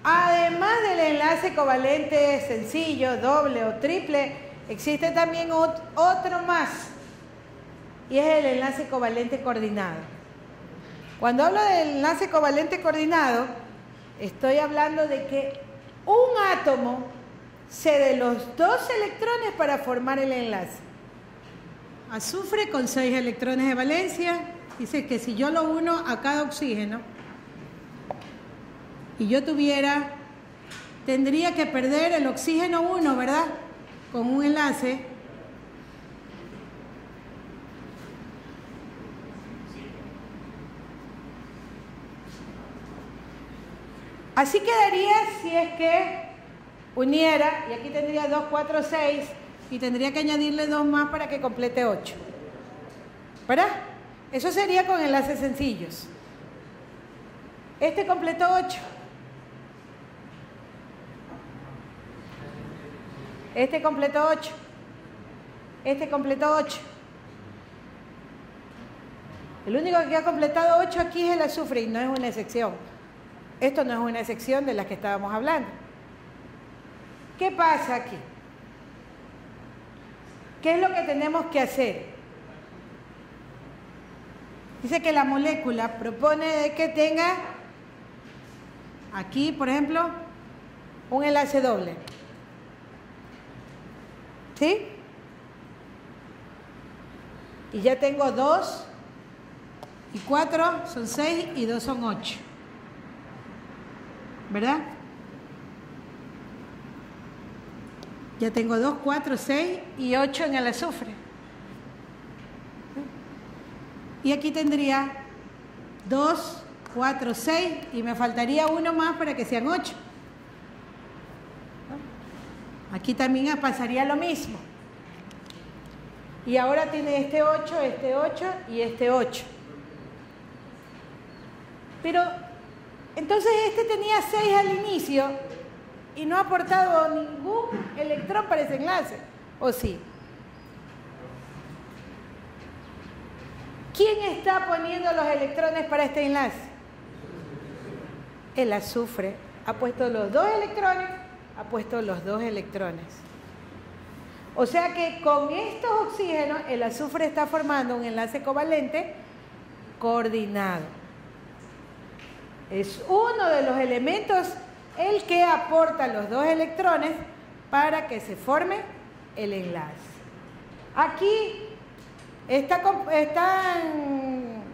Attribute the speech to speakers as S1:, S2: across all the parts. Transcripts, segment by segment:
S1: Además del enlace covalente sencillo, doble o triple, existe también otro más, y es el enlace covalente coordinado. Cuando hablo del enlace covalente coordinado, estoy hablando de que un átomo cede los 2 electrones para formar el enlace. Azufre con 6 electrones de valencia. Dice que si yo lo uno a cada oxígeno y yo tendría que perder el oxígeno 1, ¿verdad? Con un enlace. Así quedaría si es que uniera, y aquí tendría 2, 4, 6, y tendría que añadirle 2 más para que complete 8. ¿Verdad? Eso sería con enlaces sencillos. Este completó 8. Este completó 8. Este completó 8. El único que ha completado 8 aquí es el azufre y no es una excepción. Esto no es una excepción de las que estábamos hablando. ¿Qué pasa aquí? ¿Qué es lo que tenemos que hacer? Dice que la molécula propone de que tenga aquí, por ejemplo, un enlace doble. ¿Sí? Y ya tengo 2 y 4 son 6 y 2 son 8. ¿Verdad? Ya tengo 2, 4, 6 y 8 en el azufre. Y aquí tendría 2, 4, 6 y me faltaría uno más para que sean 8. Aquí también pasaría lo mismo. Y ahora tiene este 8 y este 8. Pero entonces este tenía 6 al inicio y no ha aportado ningún electrón para ese enlace, ¿o sí? ¿Quién está poniendo los electrones para este enlace? El azufre. Ha puesto los 2 electrones, ha puesto los 2 electrones. O sea que con estos oxígenos el azufre está formando un enlace covalente coordinado. Es uno de los elementos el que aporta los 2 electrones para que se forme el enlace. Aquí están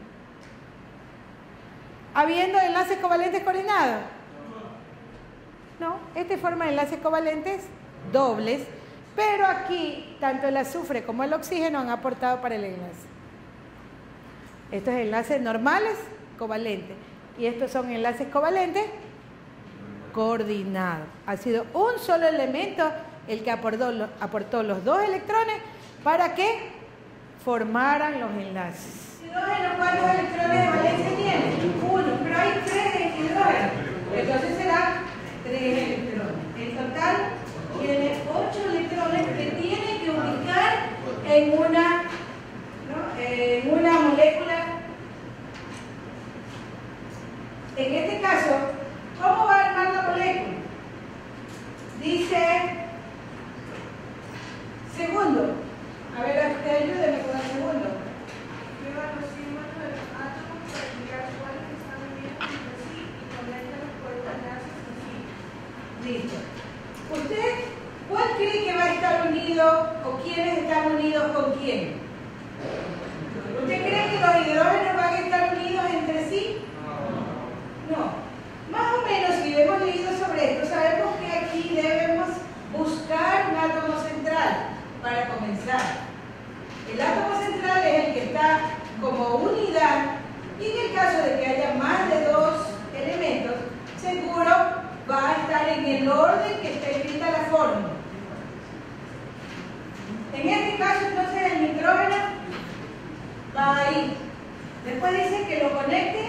S1: habiendo enlaces covalentes coordinados. No, este forma enlaces covalentes dobles, pero aquí tanto el azufre como el oxígeno han aportado para el enlace. Estos enlaces normales covalentes y estos son enlaces covalentes coordinados. Ha sido un solo elemento el que aportó los 2 electrones para que formaran los enlaces. ¿Hidrógeno cuántos electrones de valencia tiene? 1, pero hay 3 en hidrógeno. Entonces será 3 electrones. En total tiene 8 electrones que tiene que ubicar en una molécula. En este caso, ¿cómo va a armar la molécula? Dice, segundo. A ver, usted ayúdeme con el segundo.
S2: Lleva los símbolos de los átomos para indicar cuáles están unidos entre sí y conéctalos por enlaces sencillos.
S1: Listo. ¿Usted cuál cree que va a estar unido o quiénes están unidos con quién? ¿Usted cree que los hidrógenos van a estar unidos entre sí? No. Más o menos, si hemos leído sobre esto, sabemos que aquí debemos buscar un átomo central para comenzar. El átomo central es el que está como unidad y en el caso de que haya más de 2 elementos, seguro va a estar en el orden que está escrita la fórmula. En este caso, entonces, el nitrógeno va ahí. Después dice que lo conecte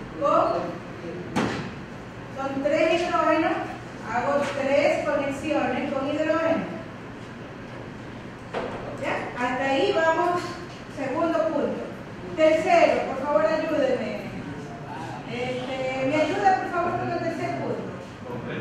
S1: son 3 hidrógenos. Hago 3 conexiones con hidrógeno. ¿Ya? Hasta ahí vamos, segundo punto. Tercero, por favor ayúdenme. ¿Me ayuda por favor con el tercer punto?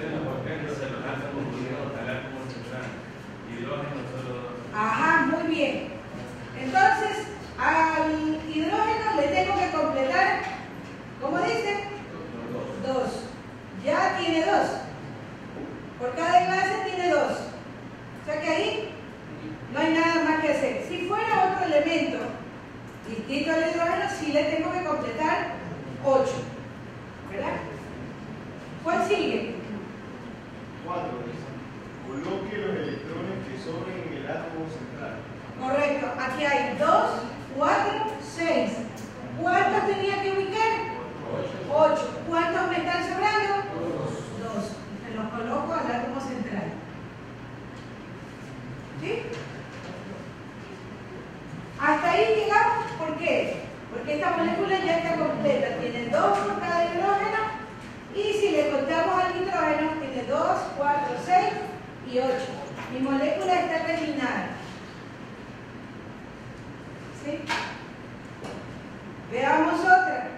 S1: 2. Por cada enlace tiene 2. O sea que ahí no hay nada más que hacer. Si fuera otro elemento distinto al hidrógeno, sí le tengo que completar 8. ¿Verdad? ¿Cuál sigue?
S3: 4. Coloque los electrones que sobren en el átomo central.
S1: Correcto. Aquí hay 2, 4, 6. ¿Cuántos tenía que ubicar? 8. ¿Cuántos me están sobrando? 2. Se los coloco al átomo central. ¿Sí? Hasta ahí llegamos. ¿Por qué? Porque esta molécula ya está completa. Tiene 2 por cada hidrógeno. Y si le contamos al nitrógeno, tiene 2, 4, 6 y 8. Mi molécula está terminada. ¿Sí? Veamos otra.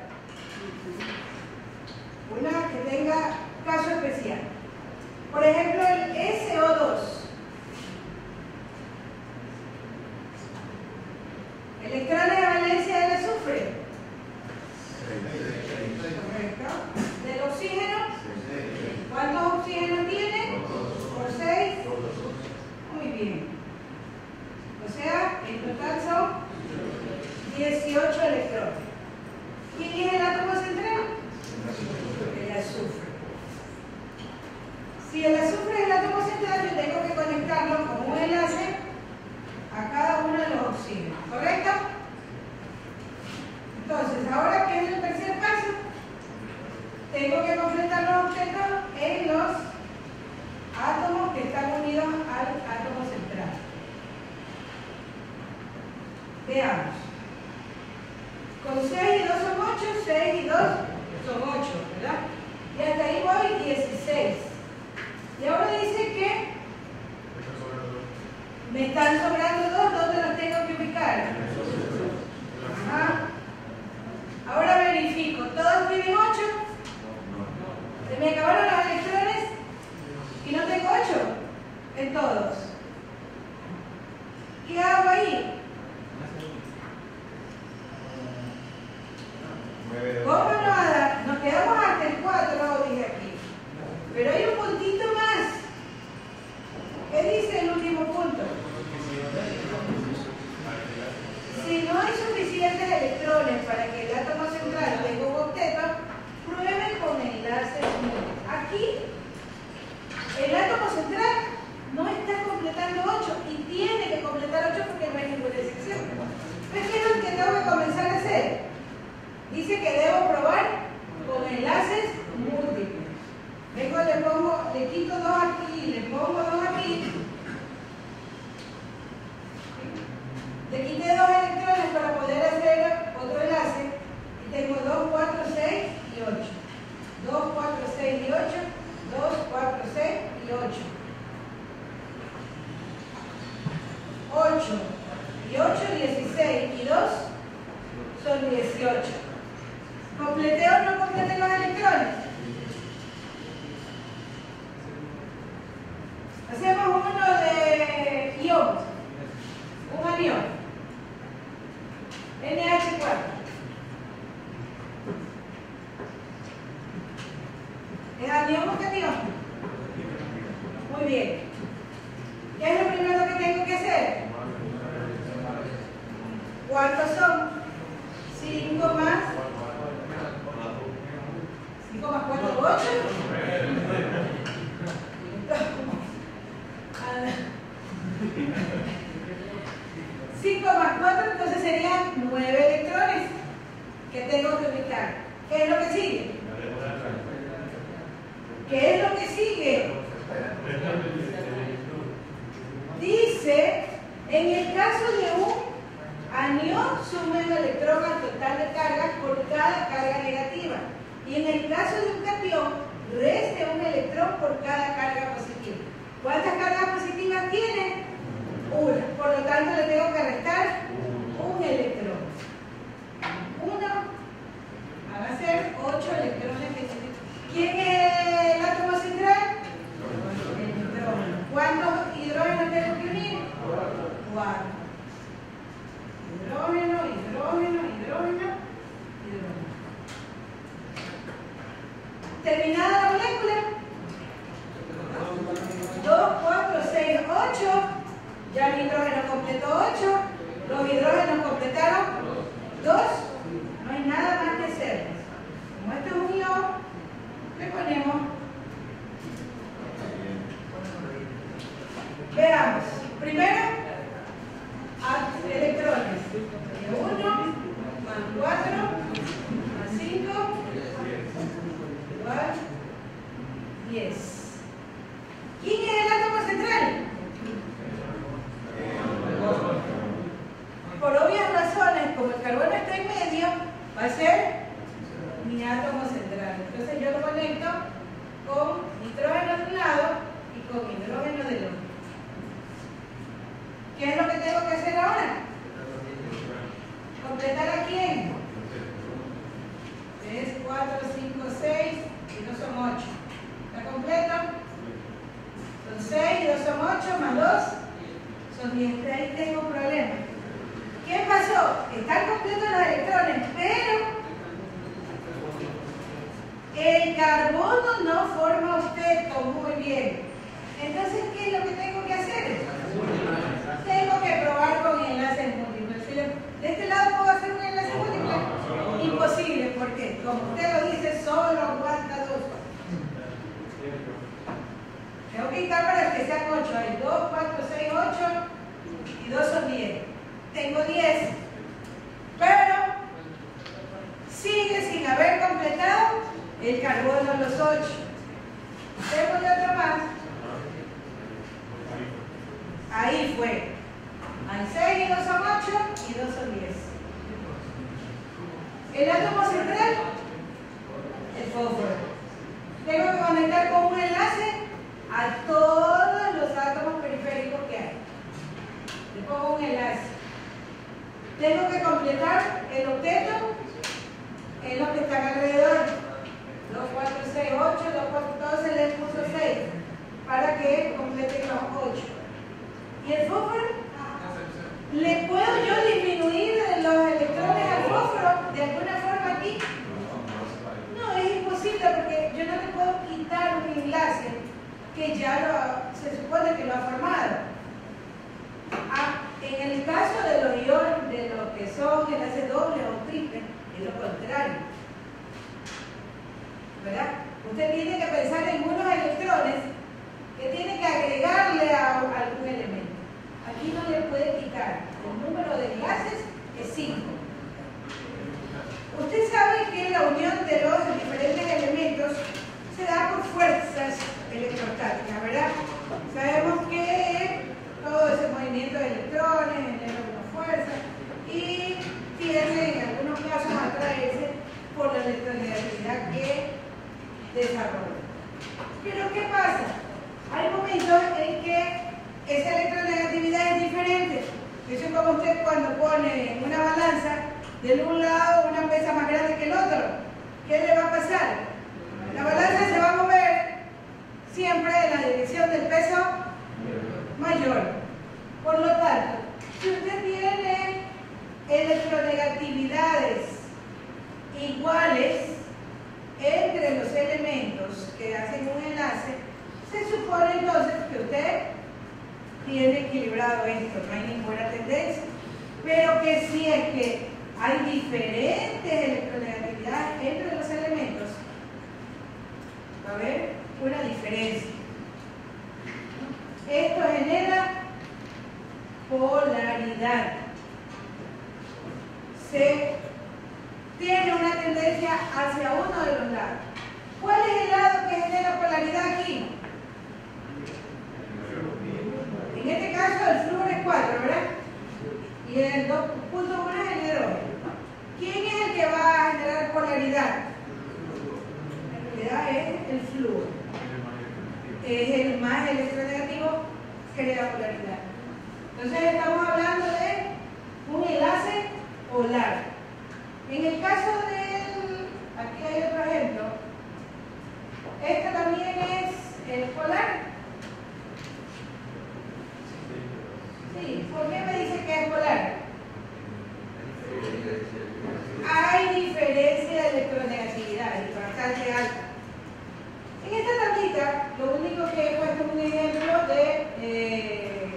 S1: Una que tenga caso especial. Por ejemplo, el SO2. Electrones de valencia del azufre. Correcto. Del oxígeno. ¿Cuántos oxígenos tiene? Por 6. Muy bien. O sea, en total son 18 electrones. ¿Quién es el átomo central? El azufre. Si el azufre es el átomo central, yo tengo que conectarlo con un enlace a cada uno de los oxígenos. ¿Correcto? Entonces, ahora, ¿qué es el tercer paso? Tengo que completar los objetos en los átomos que están unidos al átomo central. Veamos. Con 6 y 2 son 8, 6 y 2 son 8, ¿verdad? Y hasta ahí voy 16. Y ahora dice que me están sobrando 2, ¿dónde los tengo que ubicar? Ajá. Ahora verifico, ¿todos tienen 8? Se me acabaron los electrones y no tengo 8 en todos. ¿Qué hago ahí? ¿Cómo no? Nos quedamos hasta el 4, dije aquí. Pero hay un puntito más. ¿Qué dice el último punto? Si no hay suficientes electrones para que el átomo central tenga un octeto, prueben con enlaces múltiples. Aquí, el átomo central no está completando 8 y tiene que completar 8 porque no hay ninguna excepción. ¿Qué es lo que tengo que comenzar a hacer? Dice que debo probar con enlaces múltiples. Vengo, le quito 2 aquí, le pongo 2 aquí. Le quité 2 electrones para poder hacer otro enlace. Y tengo 2, 4, 6 y 8. 2, 4, 6 y 8. 2, 4, 6 y 8. 8 y 8, 16 y 2 son 18. ¿Completé o no completé los electrones? Hacemos uno de ion, un anión, NH4. ¿Es anión o catión? Muy bien. ¿Qué es lo primero que tengo que hacer? ¿Cuántos son? 5 más 5 más 4, 8. 5 más 4, entonces serían 9 electrones que tengo que ubicar. ¿Qué es lo que sigue? ¿Qué es lo que sigue? Dice, en el caso de un anión, sume un electrón al total de cargas por cada carga negativa. Y en el caso de un catión, reste un electrón por cada carga positiva. ¿Cuántas cargas positivas tiene? Una. Por lo tanto, le tengo que restar un electrón. 1 van a ser 8 electrones que tiene. ¿Quién es el átomo central? El nitrógeno. ¿Cuántos hidrógenos tengo que unir? 4. Hidrógeno, hidrógeno, hidrógeno, hidrógeno. ¿Terminada la molécula? 8, ya el nitrógeno completó 8, los hidrógenos completaron 2, no hay nada más que hacer. Como esto es un ion, le ponemos. Veamos, primero, electrones, de 1, más 4, más 5, igual 10. ¿Quién es el átomo central? Por obvias razones, como el carbono está en medio, va a ser mi átomo central. Entonces yo lo conecto con nitrógeno de un lado y con hidrógeno del otro. ¿Qué es lo que tengo que hacer ahora? ¿Completar a quién? 3, 4, 5, 6 y 2 son 8. ¿Está completo? Son 6 y 2 son 8 más 2 son 10. De ahí tengo un problema. ¿Qué pasó? Están completos los electrones, pero el carbono no forma octeto. Muy bien. Entonces, ¿qué es lo que tengo que hacer? Tengo que probar con enlaces múltiples. ¿De este lado puedo hacer un enlace múltiple? Imposible, porque como usted lo dice, solo aguanta 2. Tengo que quitar para que sean 8. Hay 2, 4, 6, 8 y 2 son 10. Tengo 10, pero sigue sin haber completado el carbono los 8. Tengo otro más. Ahí fue. Hay 6 y 2 son 8 y 2 son 10. El átomo central, el fósforo. Tengo que conectar con un enlace a todos los átomos periféricos que hay. Le pongo un enlace. Tengo que completar el octeto en los que están alrededor. 2, 4, 6, 8, 2, 4, 12, le puso 6 para que completen los 8. ¿Y el fósforo? ¿Le puedo yo disminuir los electrones al fósforo de alguna forma aquí? No, es imposible porque yo no le puedo quitar un enlace que ya se supone que lo ha formado. En el caso de los iones, de los que son enlaces doble o triple, es lo contrario. ¿Verdad? Usted tiene que pensar en unos electrones que tiene que agregarle a algún elemento. Aquí no le puede quitar. El número de enlaces es 5. Usted sabe que la unión de los diferentes elementos se da por fuerzas electrostáticas, ¿verdad? Sabemos que todo ese movimiento de electrones genera una fuerza y tiende en algunos casos a atraerse por la electronegatividad que desarrolla. Pero ¿qué pasa? Hay momentos en que esa electronegatividad es diferente. Eso es como usted cuando pone en una balanza de un lado una pesa más grande que el otro. ¿Qué le va a pasar? La balanza se va a mover siempre en la dirección del peso mayor. Por lo tanto, si usted tiene electronegatividades iguales entre los elementos que hacen un enlace, se supone entonces que usted tiene equilibrado esto, no hay ninguna tendencia. Pero que si es que hay diferentes electronegatividades entre los elementos, va a haber una diferencia. Esto genera polaridad. Se tiene una tendencia hacia uno de los lados. ¿Cuál es el lado que genera polaridad aquí? En este caso el flúor es 4, ¿verdad? Y el 2.1 es el hidrógeno. ¿Quién es el que va a generar polaridad? En realidad es el flúor. Es el más electronegativo que genera polaridad. Entonces estamos hablando de un enlace polar. En el caso del... aquí hay otro ejemplo. Este también es el polar. Sí, ¿por qué me dice que es polar? Hay diferencia de electronegatividad y bastante alta. En esta tablita, lo único que he puesto es un ejemplo de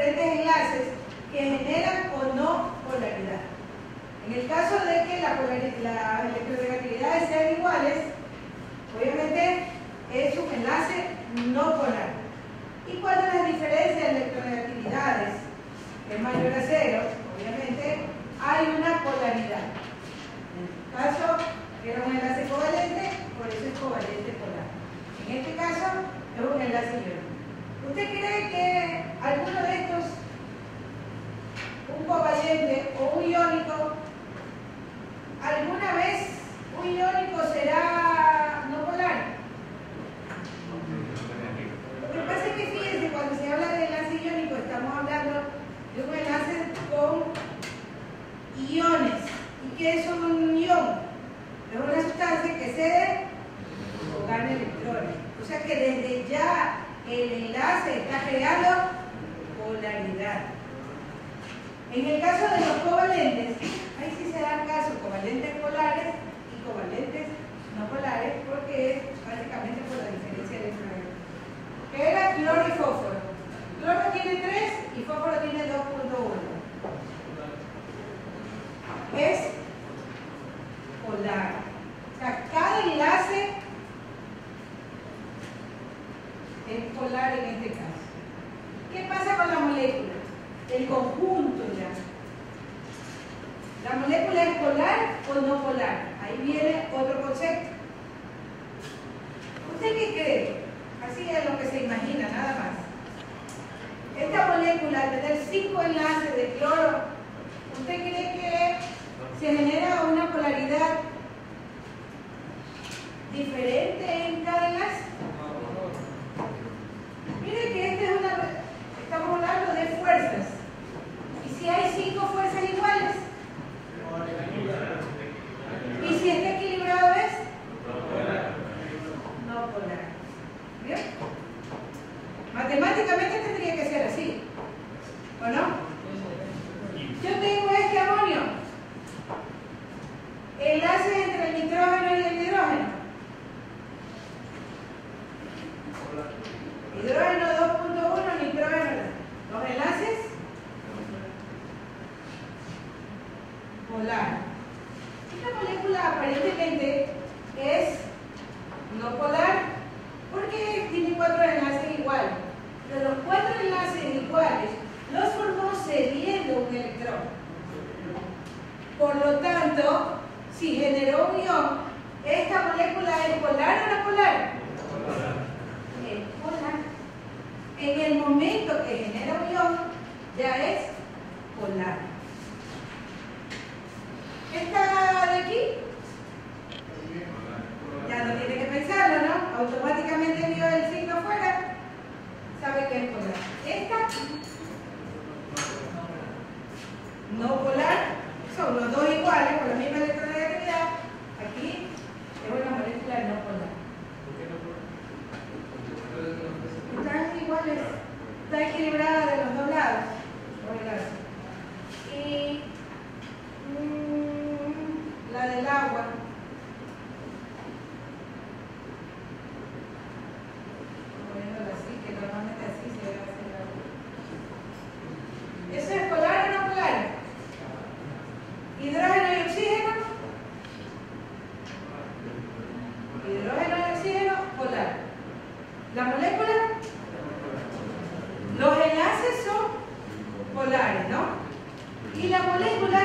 S1: diferentes enlaces que generan o no polaridad. En el caso de que las electronegatividades sean iguales, obviamente es un enlace no polar. Y cuando las diferencias de electronegatividades es mayor a 0, obviamente hay una polaridad. En este caso era un enlace covalente, por eso es covalente polar. En este caso es un enlace iónico. ¿Usted cree que alguno de estos, un covalente o un iónico, alguna vez un iónico será no polar? Lo que pasa es que fíjense, cuando se habla de enlace iónico estamos hablando de un enlace con iones. ¿Y qué es un ion? Es una sustancia que cede o gana electrones. O sea que desde ya el enlace está creando polaridad. En el caso de los covalentes, ahí sí se dan caso covalentes polares y covalentes no polares, porque es básicamente por la diferencia de electrones. Que era cloro y fósforo. Cloro tiene 3 y fósforo tiene 2.1. Es polar. O sea, cada enlace es polar en este caso. ¿Qué pasa con la molécula? El conjunto ya. ¿La molécula es polar o no polar? Ahí viene otro concepto. ¿Usted qué cree? Así es lo que se imagina, nada más. Esta molécula, al tener 5 enlaces de cloro, ¿usted cree que se genera una polaridad diferente en cada enlace? Mire que estamos hablando de fuerzas. ¿Y si hay 5 fuerzas iguales? ¿Y si está equilibrado es? No polar. ¿Bien? Matemáticamente tendría que ser así, ¿o no? Yo tengo este amonio, enlace entre el nitrógeno y el hidrógeno. Hidrógeno 2.1, nitrógeno 2. Los enlaces polar. Esta molécula aparentemente es no polar porque tiene 4 enlaces iguales. Pero los 4 enlaces iguales los formó cediendo un electrón. Por lo tanto, si generó un ion, ¿esta molécula es polar o no polar? Es polar. En el momento que genera un ion, ya es polar. ¿Esta de aquí? Ya no tiene que pensarlo, ¿no? Automáticamente vio el signo afuera, sabe que es polar. Esta, no polar, son los dos iguales, con la misma electronegatividad. Aquí es una molécula no polar. Están iguales, está equilibrada de los dos lados. Y la del agua. Poniéndola así, que normalmente así se debe hacer el agua. ¿Eso es polar o no polar? ¿Hidrógeno y oxígeno? Hidrógeno y oxígeno, polar. ¿La molécula? Los enlaces son polares, ¿no? Y la molécula,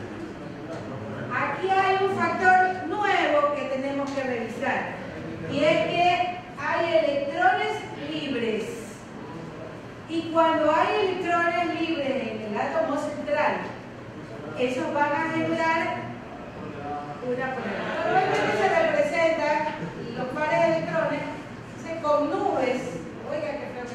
S1: aquí hay un factor nuevo que tenemos que revisar. Y es que hay electrones libres. Y cuando hay electrones libres en el átomo central, esos van a generar una polaridad. Normalmente se representan los pares de electrones con nubes. Oiga, qué feo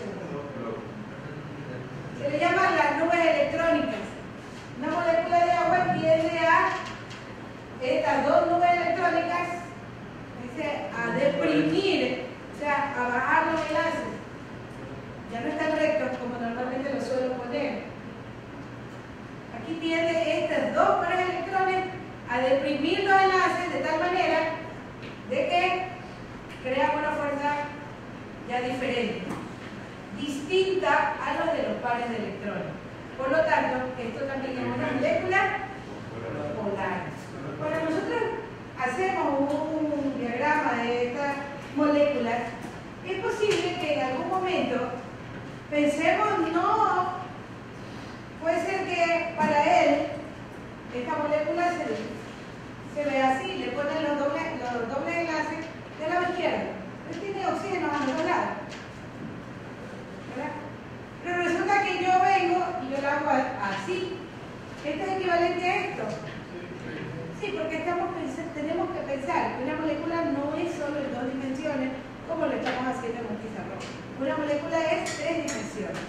S1: que se le llaman las nubes electrónicas. Una molécula de agua tiende a estas dos nubes electrónicas a deprimir, o sea, a bajar los enlaces. Ya no están rectos como normalmente los suelo poner. Aquí tiende estas dos pares de electrones a deprimir los enlaces de tal manera de que crea una fuerza ya diferente, distinta opuesta a los de los pares de electrones. Por lo tanto, esto también es una molécula polar. Cuando nosotros hacemos un diagrama de estas moléculas, es posible que en algún momento pensemos, no, puede ser que para él esta molécula se ve así, le ponen los dobles enlaces del lado izquierdo. Él tiene oxígeno a los dos lados, ¿verdad? Pero resulta que yo vengo y yo lo hago así. ¿Esto es equivalente a esto? Sí, porque tenemos que pensar que una molécula no es solo en 2 dimensiones, como lo estamos haciendo en un pizarrón. Una molécula es 3 dimensiones.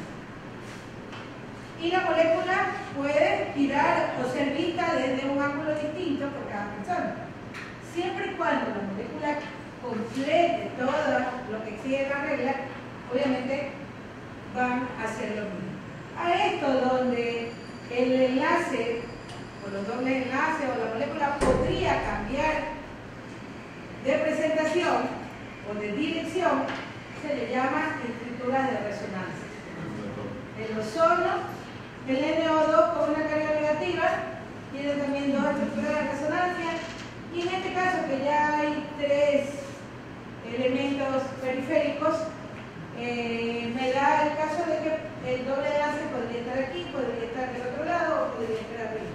S1: Y la molécula puede girar o ser vista desde un ángulo distinto por cada persona. Siempre y cuando la molécula complete todo lo que exige la regla, obviamente van a ser lo mismo. A esto donde el enlace o los dobles enlaces o la molécula podría cambiar de presentación o de dirección, se le llama estructuras de resonancia. El ozono, el NO2 con una carga negativa, tiene también 2 estructuras de resonancia, y en este caso que ya hay 3 elementos periféricos, me da el caso de que el doble enlace podría estar aquí, podría estar del otro lado o podría estar arriba.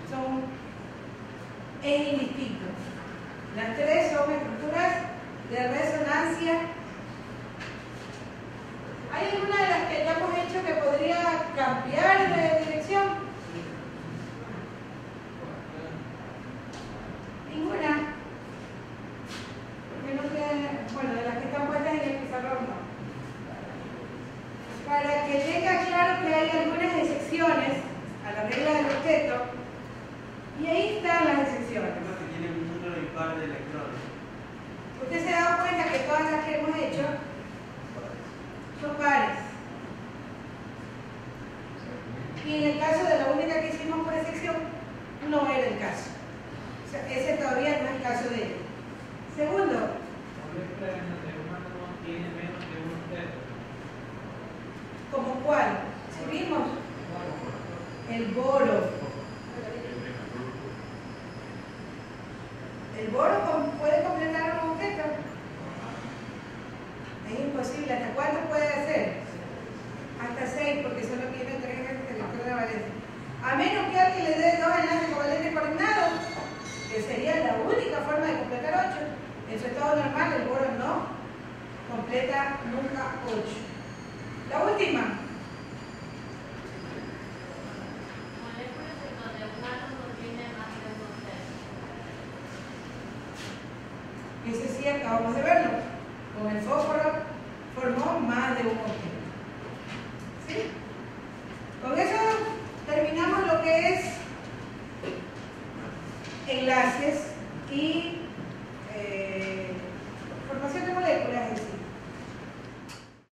S1: Es indistinto. Las 3 son estructuras de resonancia. ¿Hay alguna de las que hayamos hecho que podría cambiar de dirección? Ninguna. Porque no tiene, bueno, de las que están puestas en el pizarrón no. Para que tenga claro que hay algunas excepciones a la regla del octeto, y ahí están las excepciones.
S4: Que tienen un número impar de electrones.
S1: Usted se ha dado cuenta que todas las que hemos hecho son pares. Y en el caso de la única que hicimos por excepción, no era el caso. O sea, ese todavía no es el caso de ella. Segundo, ¿como cuál? Si vimos el boro. ¿El boro puede completar un objeto? Es imposible. ¿Hasta cuánto puede hacer? Hasta 6, porque solo tiene 3 electrones de valencia. A menos que alguien le dé 2 enlaces covalentes coordinados, que sería la única forma de completar 8. En su estado normal, el boro no completa nunca 8. La última.
S5: Moléculas en donde un átomo tiene más de un objeto.
S1: Ese sí acabamos de verlo. Con el fósforo formó más de un objeto. ¿Sí? Con eso terminamos lo que es enlaces y